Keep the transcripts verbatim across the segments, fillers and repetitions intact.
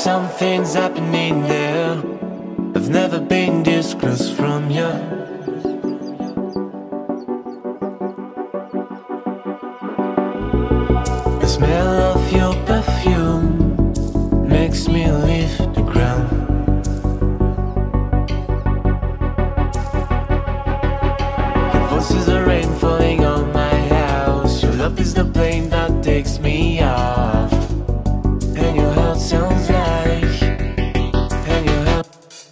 something's happening there. I've never been this close from you. The smell of your perfume makes me leave the ground. Your voice is the rain falling on my house. Your love is the plane that takes me off. And your heart sounds like, and your heart,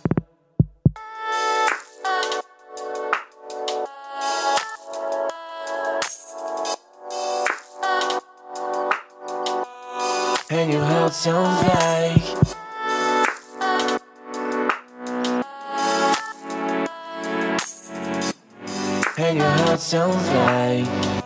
and your heart sounds like, and your heart sounds like.